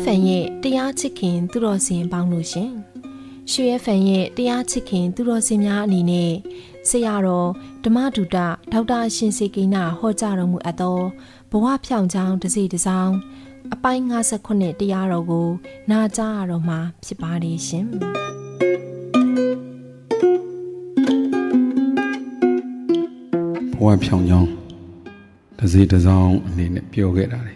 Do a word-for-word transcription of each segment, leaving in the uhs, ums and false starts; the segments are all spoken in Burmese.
粉ရဲ့တရားချစ်ခင်သူတော်စင်ပေါင်းလို့ရှင်။ရွှေရဲ့粉ရဲ့တရားချစ်ခင်သူတော်စင်များအနေနဲ့ဆရာတော်ဓမ္မဒုတဒေါက်တာရှင်စေကိနာဟောကြားတော်မူအပ်သောဘဝဖြောင့်ကြောင်းတစ်စီတစ်စောင်းအပိုင်း၅၉တရားတော်ကိုနာကြားရတော့မှာဖြစ်ပါလေရှင်။ဘဝဖြောင့်ကြောင်းတစ်စီတစ်စောင်းအနေနဲ့ပြောခဲ့တာလေ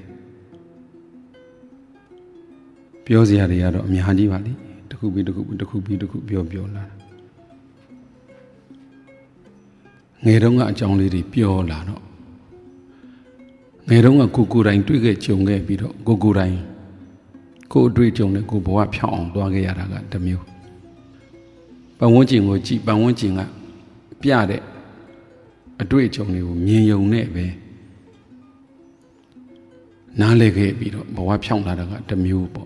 ပြောစရာတွေကတော့အများကြီးပါလေတစ်ခုပြီးတစ်ခုတစ်ခုပြီးတစ်ခုပြောပြောလာငယ်တုန်းကအကြောင်းလေးတွေပြောလာတော့ငယ်တုန်းကကိုကိုယ်တိုင်တွေ့ခဲ့ကြုံခဲ့ပြီးတော့ကိုကိုယ်တိုင်ကိုအတွေ့အကြုံနဲ့ကိုဘဝဖြောင်းအောင်သွားခဲ့ရတာကတစ်မျိုးပတ်ဝန်းကျင်ကိုကြည့်ပတ်ဝန်းကျင်ကပြတဲ့အတွေ့အကြုံတွေကိုမြင်ယုံနဲ့ပဲနားလည်ခဲ့ပြီးတော့ဘဝဖြောင်းလာတာကတစ်မျိုးပေါ့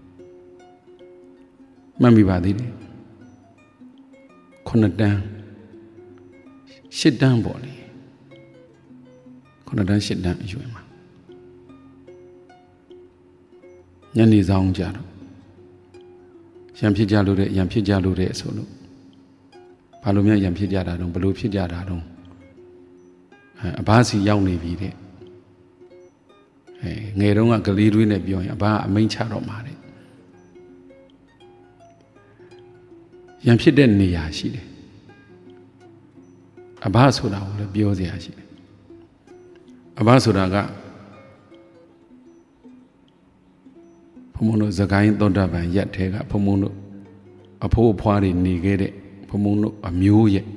မှတ်မိပါသေးတယ်ခုနှစ်တန်းရှစ်တန်းပေါ့လေခုနှစ်တန်းရှစ်တန်းအရွယ်မှာညနေဆောင်ကြတော့ရံဖြစ်ကြလို့တဲ့ရံဖြစ်ကြလို့တဲ့ဆိုလို့ဘာလို့များရံဖြစ်ကြတာတော့ဘလို့ဖြစ်ကြတာတော့အဘစီရောက်နေပြီတဲ့အဲငယ်တုန်းကကလေးတွေနဲ့ပြောရင်အဘကအမိန့်ချတော့မှာတဲ့ရံဖြစ်တဲ့နေရာရှိတယ်အဘဆိုတာကိုလည်းပြောစရာရှိတယ်အဘဆိုတာကဘုံဘုံတို့သခိုင်းသောတာပန်ရက်ထဲကဘုံဘုံတို့အဖိုးအဖွားတွေနေခဲ့တဲ့ဘုံဘုံတို့အမျိုးရဲ့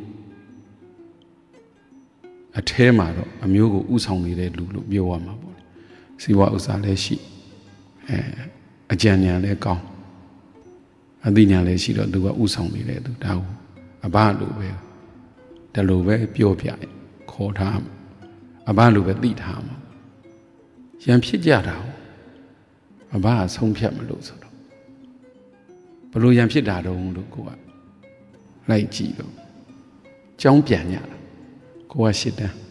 အထဲမှာတော့အမျိုးကိုဥဆောင်နေတဲ့လူလို့ပြောရမှာပေါ့စီဝါဥစ္စာလည်းရှိအဲအကြံဉာဏ်လည်းကောင်းအသိဉာဏ်လည်းရှိတော့သူကဥဆောင်နေတဲ့သူဒါကိုအဘလိုပဲဒါလိုပဲပြောပြခေါ်ထားအဘလိုပဲသိထားမှာရံဖြစ်ကြတာအဘကဆုံးဖြတ်မလို့ဆိုတော့ဘလို့ရံဖြစ်တာတုံးလို့ကိုကလိုက်ကြည့်တော့ကြောင်းပြန်ညတာကိုကရှစ်တန်း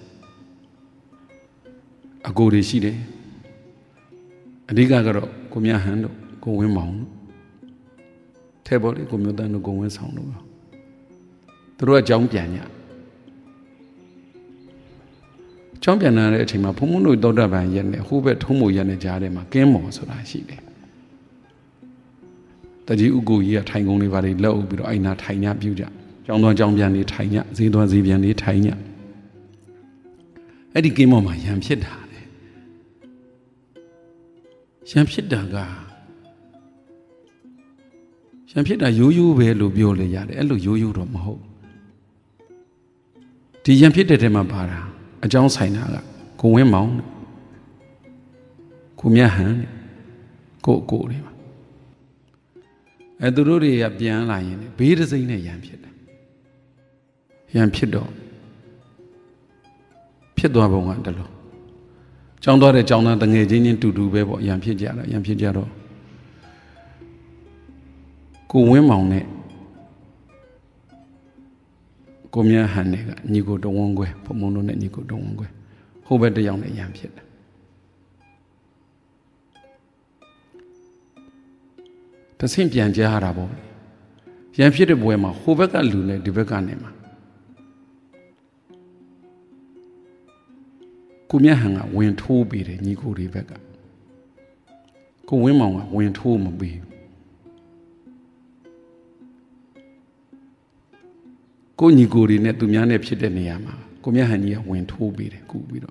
အကိုတွေရှိတယ်အဓိကကတော့ကိုမြဟန်တို့ကိုဝင်းမောင်တို့ထဲပေါ်လေကိုမျိုးတန်းတို့ကိုဝင်းဆောင်တို့သူတို့ကကြောင်းပြန်ညကြောင်းပြန်လာတဲ့အချိန်မှာဘုံဘုံတို့သောတာပန်ရက်နဲ့ဟိုးဘက်ထုံးမို့ရက်နဲ့ကြားထဲမှာကင်းမော်ဆိုတာရှိတယ်တကြီးဥကိုကြီးကထိုင်ကုန်လေးပါလေလှုပ်ပြီးတော့အိုင်နာထိုင်ညပြုကြကြောင်းသွားကြောင်းပြန်နေထိုင်ညဈေးသွားဈေးပြန်နေထိုင်ညအဲ့ဒီကင်းမော်မှာရံဖြစ်တာလေရံဖြစ်တာကရံဖြစ်တာရိုးရိုးပဲလို့ပြောလေရတယ်အဲ့လိုရိုးရိုးတော့မဟုတ်ဒီရံဖြစ်တဲ့ထဲမှာပါတာအကြောင်းဆိုင်တာကကိုဝင်းမောင်ကိုမြတ်ဟန်ကိုအကိုတွေပါအဲသူတို့တွေကပြန်လာရင်ဘေးတစ်စိမ့်နဲ့ရံဖြစ်တယ်ရံဖြစ်တော့ဖြစ်သွားပုံကတလို့ကြောင်းသွားတဲ့ကြောင်းသားတငယ်ချင်းချင်းတူတူပဲပေါ့ရံဖြစ်ကြတာရံဖြစ်ကြတော့ကိုဝင်းမောင်နဲ့ကိုမြတ်ဟန်နဲ့ကညီကိုတဝန်းခွဲဘုံဘုံတို့နဲ့ညီကိုတဝန်းခွဲဟိုဘက်တယောက်နဲ့ရံဖြစ်တယ်တဆင့်ပြန်ကြားရတာပေါ့ရံဖြစ်တဲ့ဘွယ်မှာဟိုဘက်ကလူနဲ့ဒီဘက်ကနေမှာကိုမြတ်ဟန်ကဝင်ထိုးပြီးတယ်ညီကိုတွေဘက်ကကိုဝင်းမောင်ကဝင်ထိုးမပြီးကိုညီကိုတွေနဲ့သူများနဲ့ဖြစ်တဲ့နေရာမှာကိုမြတ်ဟန်ကြီးကဝင်ထိုးပြီးတယ်ကူပြီးတော့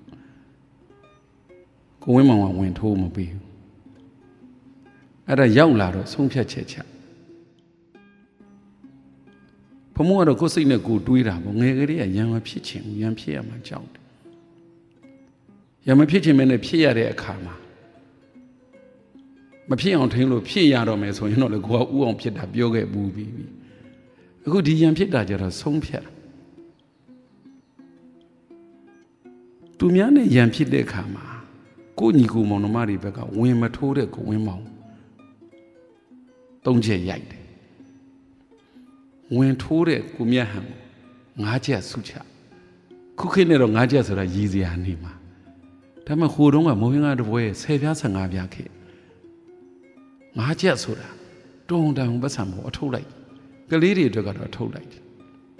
ကိုဝင်းမောင်ကဝင်ထိုးမပြီးဘူးအဲ့ဒါရောက်လာတော့ဆုံးဖြတ်ချက်ချဘုံမိုးကတော့ကိုယ်စိတ်နဲ့ကိုယ်တွေးတာပေါ့ငယ်ကလေးကရံမဖြစ်ချင်ဘူးရံဖြစ်ရမှကြောက်တယ်ရံမဖြစ်ချင်မဲနဲ့ဖြစ်ရတဲ့အခါမှာမဖြစ်အောင်ထိန်းလို့ဖြစ်ရတော့မယ်ဆိုရင်တော့လေကိုကဥအောင်ဖြစ်တာပြောခဲ့ဘူးပြီးပြီအခုဒီရံဖြစ်တာကြတော့ဆုံးဖြတ်သူများနဲ့ရံဖြစ်တဲ့အခါမှာကိုညီကိုမောင်နှမတွေဘက်ကဝင်မထိုးတဲ့ကိုဝင်းမောင်သုံးချက်ရိုက်တယ်ဝင်ထိုးတဲ့ကိုမြတ်ဟန်ငါးချက်ဆုချခုခေတ်နဲ့တော့ငါးချက်ဆိုတာရည်စရာနေမှာဒါမှဟိုတုန်းကမိုးဟင်းကားတစ်ပွဲဆယ်ပြားဆယ်ငါးပြားခေတ်ငါးချက်ဆိုတာတုံတန်ပတ်စံပေါ်အထုတ်လိုက်ကလေးတွေအတွက်ကတော့အထုတ်လိုက်တယ်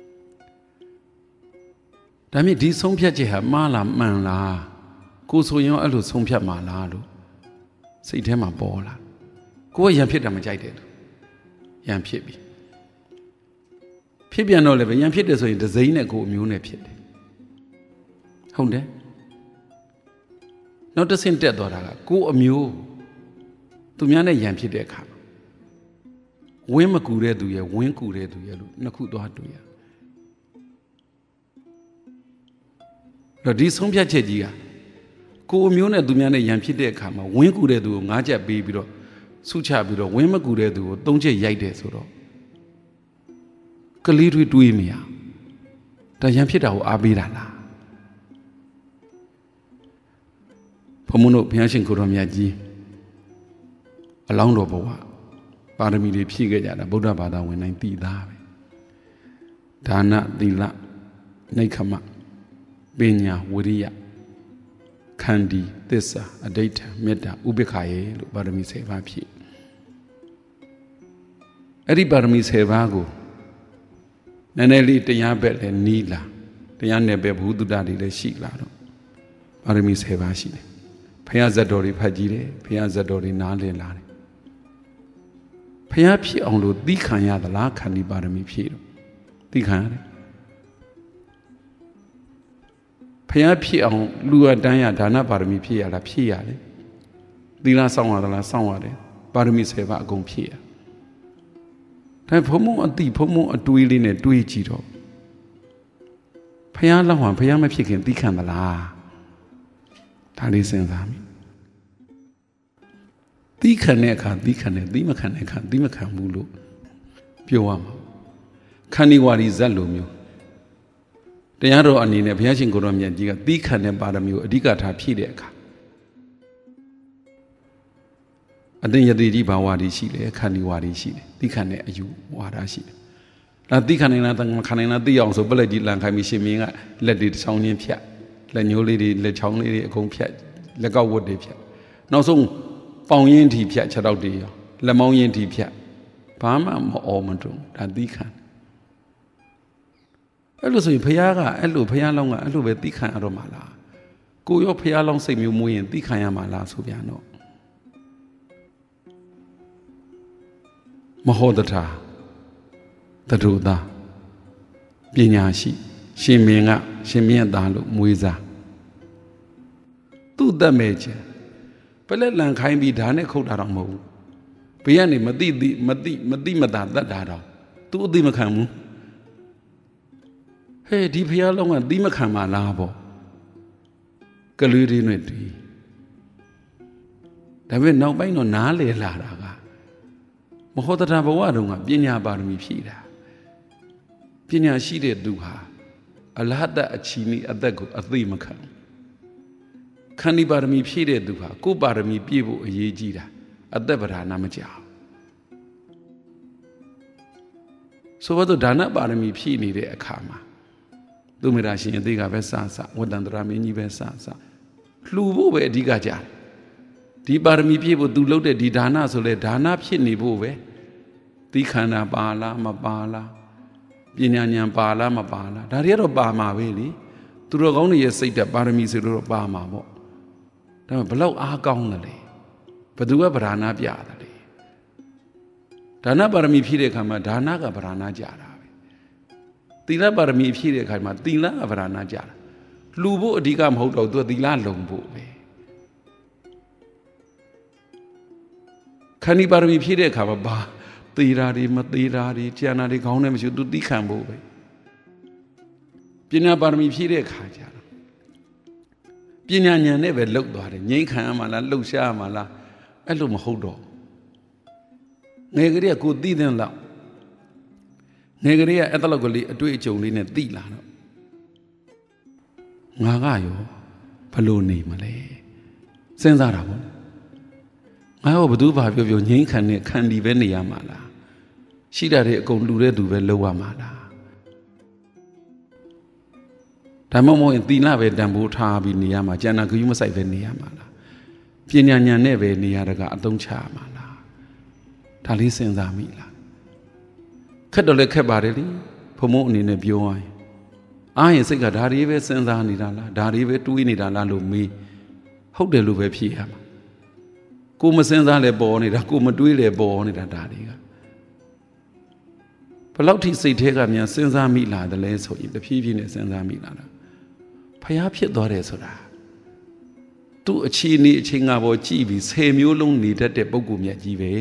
ဒါမြင့်ဒီဆုံးဖြတ်ချက်ဟာမှားလားမှန်လားကိုဆိုရင်အဲ့လိုဆုံးဖြတ်မှာလားလို့စိတ်ထဲမှာပေါ်လာကိုကရံဖြစ်တာမကြိုက်တယ်လို့ရံဖြစ်ပြီဖြစ်ပြန်တော့လည်းပဲရံဖြစ်တယ်ဆိုရင်ဒဇိမ့်နဲ့ကိုအမျိုးနဲ့ဖြစ်တယ်ဟုတ်တယ်နောက်တစ်ဆင့်တက်သွားတာကကိုအမျိုးသူများနဲ့ရံဖြစ်တဲ့အခါဝင်းမကူတဲ့သူရဲ့ဝင်းကူတဲ့သူရဲ့လို့နှစ်ခုသွားတွေ့ရတော့ဒီဆုံးဖြတ်ချက်ကြီးကကိုအမျိုးနဲ့သူများနဲ့ရံဖြစ်တဲ့အခါမှာဝင်းကူတဲ့သူကိုငါးချက်ပေးပြီးတော့ဆုချပြီးတော့ဝင်းမကူတဲ့သူကိုသုံးချက်ရိုက်တယ်ဆိုတော့ကလေးတွေတွေးမရဒါရံဖြစ်တာကိုအားပေးတာလားဘုံမတို့ဘုရားရှင်ကိုတော်မြတ်ကြီးအလောင်းတော်ဘဝပါရမီတွေဖြည့်ခဲ့ကြတာဗုဒ္ဓဘာသာဝင်တိုင်းသိသားပဲဒါနသီလနိက္ခမပညာဝိရိယခန္တီသစ္စာအဋိဋ္ဌမေတ္တာဥပေက္ခရေလို့ပါရမီဆယ်ပါးဖြည့်အဲ့ဒီပါရမီဆယ်ပါးကိုနည်းနည်းလေးတရားဘက်လည်းနီးလာတရားနယ်ဘက်ဘုဒ္ဓတာတွေလည်းရှိလာတော့ပါရမီဆယ်ပါးရှိတယ်ဘုရားဇတ်တော်တွေဖတ်ကြည့်တယ်ဘုရားဇတ်တော်တွေနားလည်လာတယ်ဘုရားဖြစ်အောင်လို့သီးခံရသလားခန္တီပါရမီဖြည့်တော့သီးခံရတယ်ဘုရားဖြစ်အောင်လူအတန်းရဒါနပါရမီဖြည့်ရလားဖြည့်ရတယ်သီလစောင့်ရသလားစောင့်ရတယ်ပါရမီဆယ်ပါးအကုန်ဖြည့်ရဒါဘုံဘုံအတိဘုံဘုံအတွေးလေးနဲ့တွေးကြည့်တော့ဘုရားလောက်ဟန်ဘုရားမဖြစ်ခင်သီးခံသလားဒါလေးစဉ်းစားမိသီးခံတဲ့အခါသီးခံတယ်သီးမခံတဲ့အခါသီးမခံဘူးလို့ပြောရမှာခန္ဒီဝါဒီဇတ်လိုမျိုးတရားတော်အနေနဲ့ဘုရားရှင်ကိုရောမြတ်ကြီးကသီးခံတဲ့ပါရမီကိုအဓိကထားဖြည့်တဲ့အခါအတင်ယတိတိဘာဝါဒီရှိတယ်ခန္ဒီဝါဒီရှိတယ်သီးခံတဲ့အယူဝါဒရှိတယ်ဒါသီးခံနိုင်လားခံနိုင်လားသိအောင်ဆိုပလက်ကြီးလန်ခိုင်းပြီးရှင်မင်းကလက်တွေတစ်ချောင်းချင်းဖြတ်လက်ညိုးလေးတွေလက်ချောင်းလေးတွေအကုန်ဖြတ်လက်ကောက်ဝတ်တွေဖြတ်နောက်ဆုံးပေါင်ရင်းထီဖြတ်ခြေထောက်တွေရောလက်မောင်းရင်းထီဖြတ်ဘာမှမအော်မတုံဒါသီးခံအဲ့လိုဆိုရင်ဘုရားကအဲ့လိုဘုရားလောင်းကအဲ့လိုပဲသီးခံရတော့မှာလားကိုရောဘုရားလောင်းစိတ်မျိုးမွေးရင်သီးခံရမှာလားဆိုပြန်တော့မဟုတ်တထာတထုသာပညာရှိရှင်မင်းကရှင်မင်းသားလို့မွေးစားသူ့သက်မဲ့ခြင်းပလက်လန်ခိုင်းပြီးဓာနဲ့ခုတ်တာတော့မဟုတ်ဘူးဘေးကနေမသိသိမသိမသိမသာတတ်တာတော့သူအသိမခံဘူးဟဲ့ဒီဖျားလုံးကသိမခံပါလားပေါ့ကလေးတွေနဲ့တည်းဒါပေမဲ့နောက်ပိုင်းတော့နားလေလာတာကမဟုတ်တာဘဝတုန်းကပညာပါရမီဖြည့်တာပညာရှိတဲ့သူဟာအလဟတအချီနီအသက်ကိုအသိမခံခန္ဒီပါရမီဖြည့်တဲ့သူဟာကိုယ်ပါရမီပြည့်ဖို့အရေးကြီးတာအသက်ပဓာနာမကြောက်ဆိုတော့ဒါနပါရမီဖြည့်နေတဲ့အခါမှာသူမေရာရှင်အသေးကပဲစစဝတ္တန္တရာမင်းကြီးပဲစစလှူဖို့ပဲအဓိကကြတယ်ဒီပါရမီပြည့်ဖို့သူလုပ်တဲ့ဒီဒါနဆိုလဲဒါနဖြစ်နေဖို့ပဲသီခန္ဓာပါလားမပါလားပညာဉာဏ်ပါလားမပါလားဒါတွေကတော့ပါမှာပဲလေသူတော်ကောင်းတွေရဲ့စိတ်ဓာတ်ပါရမီဆိုတော့ပါမှာပေါ့ဒါပေမဲ့ဘလောက်အားကောင်းတယ်လေဘသူကဗราဏပြတယ်လေဒါနပါရမီဖြည့်တဲ့အခါမှာဒါနကဗราဏကြတာပဲသီလပါရမီဖြည့်တဲ့အခါမှာသီလကဗราဏကြတာလှူဖို့အဓိကမဟုတ်တော့သူကသီလလုံဖို့ပဲခန္ဒီပါရမီဖြည့်တဲ့အခါမှာဘာသေတာတွေမသေးတာတွေကျန်တာတွေခေါင်းထဲမရှိသူသိခံဖို့ပဲပညာပါရမီဖြည့်တဲ့အခါကျတော့ပညာဉာဏ်နဲ့ပဲလှုပ်သွားတယ်ငြိမ်းခံရမှာလားလှုပ်ရှားရမှာလားအဲ့လိုမဟုတ်တော့ငယ်ကလေးကကိုသိတဲ့လောက်ငယ်ကလေးကအဲ့တလောက်ကလေးအတွေ့အကြုံလေးနဲ့သိလာတော့ငါကရောဘလို့နေမလဲစဉ်းစားတာပေါ့ငါရောဘသူဘာပြောပြောငြိမ်းခံတဲ့ခန္တီပဲနေရမှာလားရှိတာတွေအကုန်လူတဲ့သူပဲလုပ်ရမှာလားဒါမှမဟုတ်ရင်သီလပဲတန်ဖိုးထားပြီးနေရမှာကျန်တာဂရုမစိုက်ပဲနေရမှာလားပညာဉာဏ်နဲ့ပဲနေရတာကအသုံးချရမှာလားဒါလေးစဉ်းစားမိလားခက်တော့လည်းခက်ပါတယ်လေဘုံမအနေနဲ့ပြောရရင်အားရင်စိတ်ကဒါတွေပဲစဉ်းစားနေတာလားဒါတွေပဲတွေးနေတာလားလို့မေးဟုတ်တယ်လို့ပဲဖြေရမှာကိုမစဉ်းစားလဲပေါ်နေတာကိုမတွေးလဲပေါ်နေတာဒါတွေကဘယ်လောက်ထိစိတ်ထဲကမြန်စဉ်းစားမိလာတယ်လဲဆိုရင်တဖြည်းဖြည်းနဲ့စဉ်းစားမိလာတာဖျားဖြစ်သွားတယ်ဆိုတာသူ့အခြေအနေအချိန်ငါပေါ်ကြည့်ပြီးဆယ်မျိုးလုံးနေတတ်တဲ့ပုဂ္ဂိုလ်မြတ်ကြီးပဲ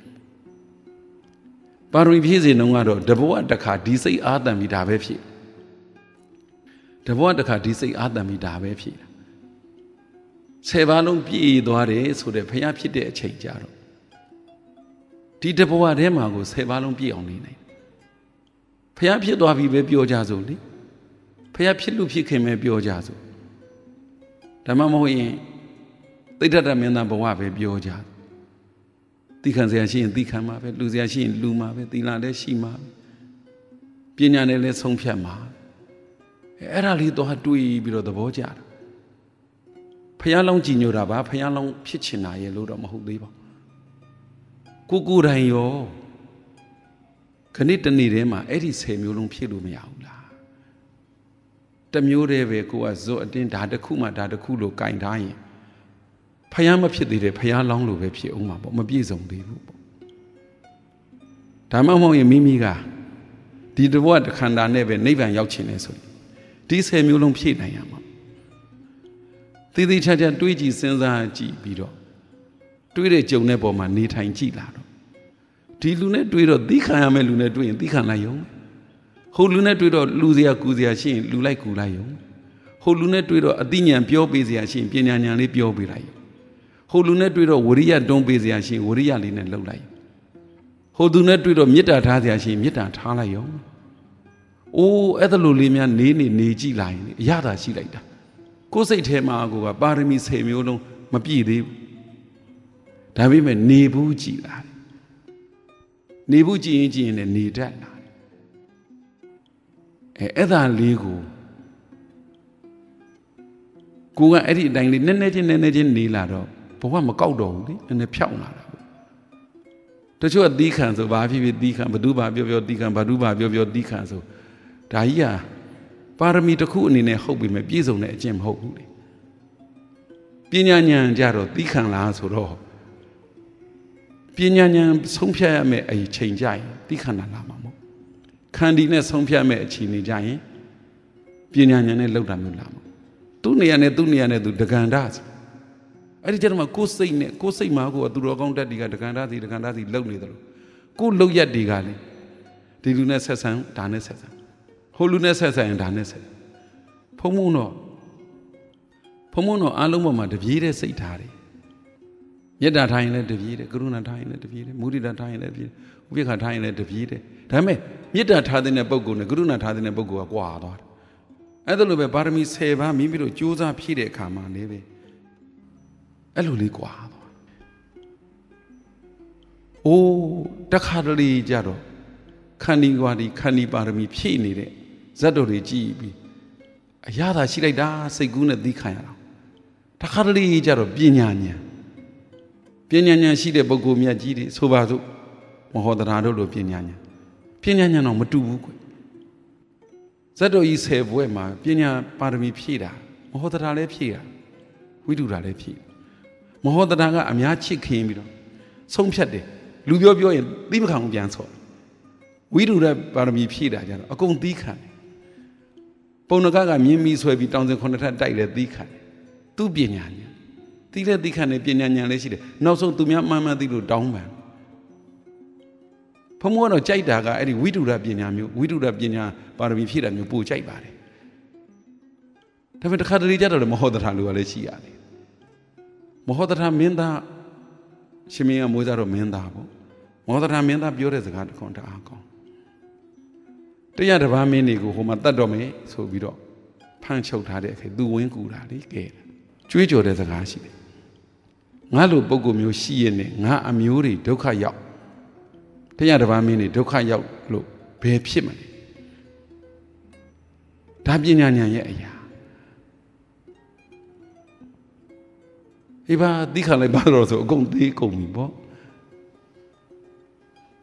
ပါရမီဖြည့်စေနှုံးကတော့တဘဝတစ်ခါဒီစိတ်အာတန်ပြီးဒါပဲဖြစ်တဘဝတစ်ခါဒီစိတ်အာတန်ပြီးဒါပဲဖြစ်ဆယ်ပါးလုံးပြည့်သွားတယ်ဆိုတဲ့ဖျားဖြစ်တဲ့အချိန်ကြတော့ဒီတဘဝထဲမှာကိုဆယ်ပါးလုံးပြည့်အောင်နေနိုင်ဖျားဖြစ်သွားပြီပဲပြောကြစို့လေဖျားဖြစ်လို့ဖြစ်ခင်ပဲပြောကြစို့ဓမ္မမဟုတ်ရင်သိတ္တတမင်းသားဘဝပဲပြောကြသိခံစရာရှိရင်သိခံမှာပဲလူစရာရှိရင်လူမှာပဲသီလလည်းရှိမှာပညာနဲ့လည်းဆုံးဖြတ်မှာအဲ့ဒါလေးတော့တွေးပြီးတော့သဘောကျတာဖျားလောင်းကြည်ညိုတာပါဖျားလောင်းဖြစ်ချင်တာရဲ့လို့တော့မဟုတ်သေးပါကိုကိုယ်တိုင်ရောခဏတနေ့တည်းမှာအဲ့ဒီဆယ်မျိုးလုံးဖြစ်လို့မရဘူးလားတမျိုးတည်းပဲကိုကဇွတ်အတင်းဒါတစ်ခုမှဒါတစ်ခုလို့ကင်ထားရင်ဖျားမဖြစ်သေးတယ်ဖျားလောင်းလို့ပဲဖြစ်အောင်မှာပေါ့မပြည့်စုံသေးဘူးပေါ့ဒါမှမဟုတ်ရင်မိမိကဒီတဘဝတခန္ဓာနဲ့ပဲနိဗ္ဗာန်ရောက်ချင်တယ်ဆိုရင်ဒီဆယ်မျိုးလုံးဖြည့်နိုင်ရမှာသေသေးချာချာတွေးကြည့်စဉ်းစားကြည့်ပြီးတော့တွေးတဲ့ကြုံတဲ့ပုံမှာနေထိုင်ကြည့်လာတော့ဒီလူနဲ့တွေးတော့သီးခံရမယ့်လူနဲ့တွေးရင်သီးခံလိုက်ရုံဟိုလူနဲ့တွေးတော့လူစရာကူစရာရှိရင်လူလိုက်ကူလိုက်ရုံဟိုလူနဲ့တွေးတော့အသိဉာဏ်ပြောပေးစရာရှိရင်ပညာဉာဏ်လေးပြောပေးလိုက်ဟိုလူနဲ့တွေးတော့ဝရိယတွန်းပေးစရာရှိရင်ဝရိယလေးနဲ့လှုပ်လိုက်ဟိုသူနဲ့တွေးတော့မေတ္တာထားစရာရှိရင်မေတ္တာထားလိုက်ရုံအိုးအဲ့ဒါလိုလေးများနေနေနေကြည့်လိုက်ရင်အရသာရှိလိုက်တာကိုယ်စိတ်ထဲမှာကိုကပါရမီဆယ်မျိုးလုံးမပြည့်သေးဘူးဒါပေမဲ့နေဘူးကြည်လာနေဘူးကြည်ရင်ကြည်ရင်လည်းနေတတ်လာအဲအဲ့ဒါလေးကိုကိုကအဲ့ဒီအတိုင်းလေးနည်းနည်းချင်းနည်းနည်းချင်းနေလာတော့ဘဝမကောက်တော့ဘူးလေနည်းနည်းဖြောင်းလာတာတချို့ကသီးခံဆိုဘာဖြစ်ဖြစ်သီးခံဘသူဘာပြောပြောသီးခံဘာသူဘာပြောပြောသီးခံဆိုဒါကြီးဟာပါရမီတစ်ခုအနေနဲ့ဟုတ်ပြီမဲ့ပြည့်စုံတဲ့အကျင့်မဟုတ်ဘူးလေပညာဉာဏ်ကြတော့သီးခံလားဆိုတော့ပညာဉာဏ်ဆုံးဖြတ်ရမယ့်အချိန်ကြရင်သီးခံတာလားမှာမဟုတ်ခန္တီနဲ့ဆုံးဖြတ်မဲ့အချိန်နေကြရင်ပညာဉာဏ်နဲ့လောက်တာမျိုးလားမဟုတ်သူ့နေရာနဲ့သူ့နေရာနဲ့သူဒကန္တဆိုအဲ့ဒီကျတော့မှကိုယ်စိတ်နဲ့ကိုယ်စိတ်မှာကိုယ်ကသူတော်ကောင်းတက်ဒီကဒကန္တစီဒကန္တစီလောက်နေတယ်လို့ကိုယ်လောက်ရက်တွေကလေဒီလူနဲ့ဆက်ဆံဒါနဲ့ဆက်ဆံဟိုလူနဲ့ဆက်ဆံရင်ဒါနဲ့ဆက်ဖုံဖုံတော့ဖုံဖုံတော့အားလုံးပေါ်မှာတပြေးတဲ့စိတ်ထားတယ်မေတ္တာထားရင်လည်းတပြေးတယ်ကရုဏာထားရင်လည်းတပြေးတယ်မုဒိတာထားရင်လည်းတပြေးတယ်ဥပေက္ခထားရင်လည်းတပြေးတယ်ဒါပေမဲ့မေတ္တာထားတဲ့ပုဂ္ဂိုလ်နဲ့ကရုဏာထားတဲ့ပုဂ္ဂိုလ်ကကွာသွားတယ်အဲ့ဒါလိုပဲပါရမီဆယ်ပါးမိမိတို့ကြိုးစားဖြည့်တဲ့အခါမှာလည်းပဲအဲ့လိုလေးကွာသွားအိုးတခါတလေကြတော့ခန္ဒီကွာဒီခန္ဒီပါရမီဖြည့်နေတဲ့ဇတ်တော်တွေကြည်ပြီးအရသာရှိလိုက်တာစိတ်ကူးနဲ့သီးခံရတာတခါတလေကြတော့ပညာဉာဏ်ပညာဉာဏ်ရှိတဲ့ပုဂ္ဂိုလ်မြတ်ကြီးတွေဆိုပါစို့မဟောတရာတို့လိုပညာဉာဏ်ပညာဉာဏ်တော့မတူဘူးကွဇတ်တော်ကြီးဆယ်ဘွဲ့မှာပညာပါရမီဖြည့်တာမဟောတရာလည်းဖြည့်တာဝိတုဒ္ဓါလည်းဖြည့်မဟောတရာကအများချစ်ခင်ပြီးတော့ဆုံးဖြတ်တယ်လူပြောပြောရင်သီးမခံဘူးပြန်ဆော့ဝိတုဒ္ဓါပါရမီဖြည့်တာကြတော့အကုန်သီးခံတယ်ပုံနကကမြင်းမီဆွဲပြီးတောင်စင်ခုနှစ်ထပ်တိုက်လဲသီးခံတယ်သူ့ပညာဉာဏ်သီးလဲသီးခံတယ်ပညာဉာဏ်လည်းရှိတယ်နောက်ဆုံးသူများမှန်မှန်သိလို့တောင်းပန်ဖုံးကတော့ကြိုက်တာကအဲ့ဒီဝိတုဒ္ဓပညာမျိုးဝိတုဒ္ဓပညာပါရမီဖြည့်တာမျိုးပိုကြိုက်ပါတယ်ဒါပေမဲ့တစ်ခါတလေကြတော့မဟောတထာလူကလည်းရှိရတယ်မဟောတထာမင်းသားရှင်မင်းကမွေးစားတော့မင်းသားပေါ့မဟောတထာမင်းသားပြောတဲ့စကားတစ်ခွန်းတအားကောင်းတရားတစ်ပါးမင်းတွေကိုဟိုမှာတတ်တော့မယ်ဆိုပြီးတော့ဖမ်းချုပ်ထားတဲ့အခေသူဝင်းကူတာလေကဲကျွေးကြော်တဲ့စကားရှိတယ်ငါလိုပုံကိုမျိုးရှိရဲ့နဲ့ငါအမျိုးတွေဒုက္ခရောက်တရားတစ်ပါးမင်းတွေဒုက္ခရောက်လို့ဘယ်ဖြစ်မလဲဒါပညာဉာဏ်ရဲ့အရာဒီပါသိခါလိုက်ပါတော့ဆိုအကုန်သေးကုန်ပြီပေါ့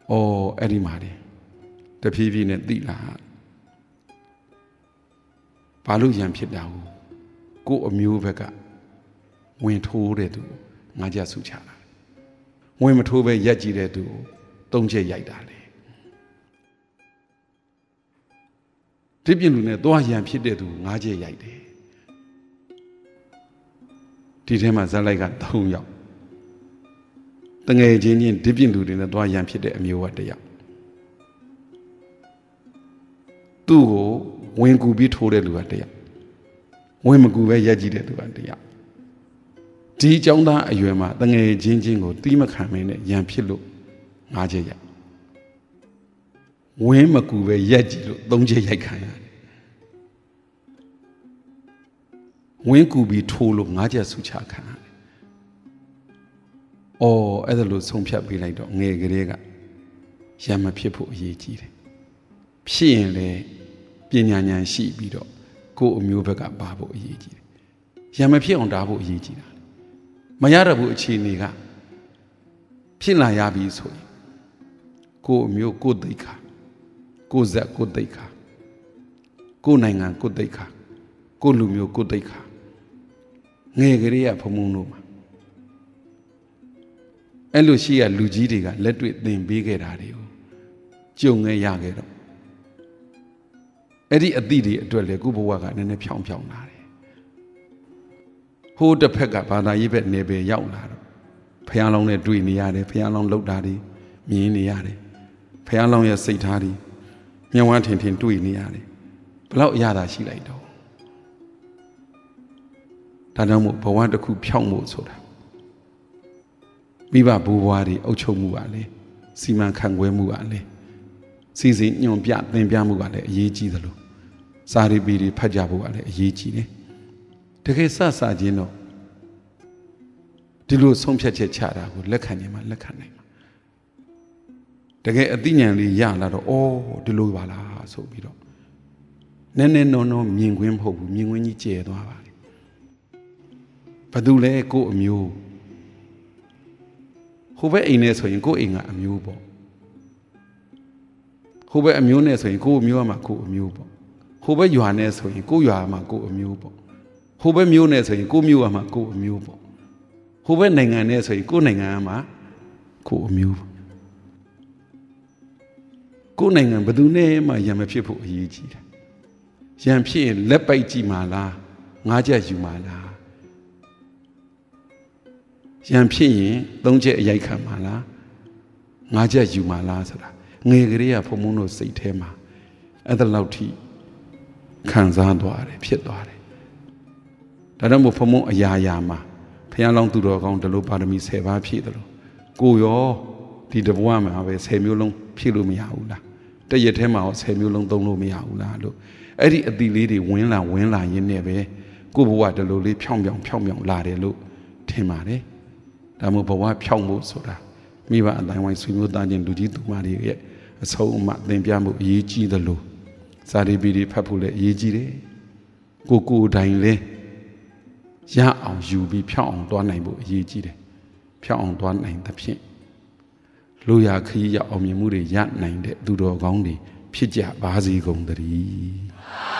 哦အဲ့ဒီမှာတည်းတဖြည်းဖြည်းနဲ့သိလာဘာလို့ရံဖြစ်တာကိုကိုအမျိုးဘက်ကဝင်ထိုးတဲ့သူငါးချက်ဆုချတာဝင်မထိုးပဲရက်ကြည့်တဲ့သူကိုသုံးချက်ရိုက်တာလေဒီပြင်လူနဲ့သွားရံဖြစ်တဲ့သူငါးချက်ရိုက်တယ်ဒီထဲမှာဇက်လိုက်ကသုံးယောက်တငယ်ချင်းချင်းဒီပြင်လူတွေနဲ့သွားရံဖြစ်တဲ့အမျိုးကတစ်ယောက်သူ့ကိုဝင်ကူပြီးထိုးတဲ့လူကတစ်ယောက်ဝင်မကူပဲရက်ကြည့်တဲ့သူကတစ်ယောက်ဒီအကြောင်းသားအရွယ်မှာတငယ်ချင်းချင်းကိုတီးမခံမင်းနဲ့ရံဖြစ်လို့ငါးချက်ရိုက်ဝင်းမကူပဲရက်ကြည့်လို့သုံးချက်ရိုက်ခံရတယ်ဝင်းကူပြီးထိုးလို့ငါးချက်ဆုချခံရတယ်အော်အဲ့ဒါလို့ဆုံးဖြတ်ပေးလိုက်တော့ငယ်ကလေးကရံမဖြစ်ဖို့အရေးကြီးတယ်ဖြစ်ရင်လေပညာဉာဏ်ရှိပြီးတော့ကိုယ်အမျိုးဘက်ကပါဖို့အရေးကြီးတယ်ရံမဖြစ်အောင်တားဖို့အရေးကြီးတာမရတော့ဘူးအခြေအနေကဖြစ်လာရပြီဆိုရင်ကိုယ်အမျိုးကိုယ်သိက္ခာကိုယ်ဇက်ကိုယ်သိက္ခာကိုယ်နိုင်ငံကိုယ်သိက္ခာကိုယ်လူမျိုးကိုယ်သိက္ခာငယ်ကလေးကဖုံဖုံတို့မှာအဲ့လိုရှိရလူကြီးတွေကလက်တွေ့သင်ပေးခဲ့တာတွေကိုကြုံခဲ့ရခဲ့တော့အဲ့ဒီအသည့်တွေအတွက်လေကိုဘဝကနည်းနည်းဖြောင်းဖြောင်းလာတယ်ဟိုးတစ်ဖက်ကဘာသာရေးဘက်နေပဲရောက်လာတော့ဖះလောင်းနဲ့တွေ့နေရတယ်ဖះလောင်းလှုပ်တာတွေမြင်နေရတယ်ဖះလောင်းရဲ့စိတ်ထားတွေမြဝန်းထင်ထင်တွေ့နေရတယ်ဘလောက်အရသာရှိလိုက်တော့ဒါကြောင့်မို့ဘဝတစ်ခုဖြောင်းဖို့ဆိုတာမိဘဘိုးဘွားတွေအုပ်ချုပ်မှုကလည်းစီမံခန့်ခွဲမှုကလည်းစီစဉ်ညွန်ပြသင်ပြမှုကလည်းအရေးကြီးသလိုစာရီပီတွေဖတ်ကြဖို့ကလည်းအရေးကြီးတယ်တကယ်စစချင်းတော့ဒီလိုဆုံးဖြတ်ချက်ချတာကိုလက်ခံနေမှာလက်ခံနိုင်မှာတကယ်အသိဉာဏ်လေးရလာတော့အော်ဒီလိုပါလားဆိုပြီးတော့နည်းနည်းနော်နော်မြင်ကွင်းမဟုတ်ဘူးမြင်ကွင်းကြီးကျဲသွားပါလေဘာလို့လဲကို့အမျိုးဟိုဘက်အိမ်နဲ့ဆိုရင်ကို့အိမ်ကအမျိုးပေါ့ဟိုဘက်အမျိုးနဲ့ဆိုရင်ကို့အမျိုးကမှကို့အမျိုးပေါ့ဟိုဘက်ရွာနဲ့ဆိုရင်ကို့ရွာမှာကို့အမျိုးပေါ့ဟိုဘက်မျိုးနဲ့ဆိုရင်ကို့မျိုးကမှကို့အမျိုးပေါ့ဟိုဘက်နိုင်ငံနဲ့ဆိုရင်ကို့နိုင်ငံကမှကို့အမျိုးပေါ့ကို့နိုင်ငံဘယ်သူနဲ့မှရံမဖြစ်ဖို့အရေးကြီးတယ်ရံဖြစ်ရင်လက်ပိုက်ကြည့်မှာလားငါးချက်ယူမှာလားရံဖြစ်ရင်သုံးချက်အရိုက်ခံမှာလားငါးချက်ယူမှာလားဆိုတာငယ်ကလေးကဘုံဘုံတို့စိတ်ထဲမှာအဲ့ဒါလောက်ထိခံစားသွားတယ်ဖြစ်သွားတယ်ဒါတော့ဘုံဘုံအရာရာမှာဘုရားလောင်းသူတော်ကောင်းဒီလိုပါရမီဆယ်ပါးဖြည့်တယ်လို့ကိုရောဒီတဘဝမှာပဲဆယ်မျိုးလုံးဖြည့်လို့မရဘူးလားတရက်ထဲမှာရောဆယ်မျိုးလုံးသုံးလို့မရဘူးလားလို့အဲ့ဒီအတိလေးတွေဝင်လာဝင်လာရင်းနဲ့ပဲကိုဘဝဒီလိုလေးဖြောင်းဖြောင်းဖြောင်းဖြောင်းလာတယ်လို့ထင်ပါတယ်ဒါမှမဟုတ်ဘဝဖြောင်းဖို့ဆိုတာမိဘအတိုင်းဝိုင်းဆွေမျိုးသားချင်းလူကြီးသူမတွေရဲ့အဆုံးအမသင်ပြမှုအရေးကြီးသလိုစာရီပီတွေဖတ်ဖို့လည်းအရေးကြီးတယ်ကိုကိုတိုင်းလဲရအောင်ယူပြီးဖြောင်းအောင်တွားနိုင်ဖို့အရေးကြီးတယ်ဖြောင်းအောင်တွားနိုင်သဖြင့်လူရခရီးရအောင်မြင်မှုတွေရနိုင်တဲ့သူတော်ကောင်းတွေဖြစ်ကြပါစေကုန်သတည်း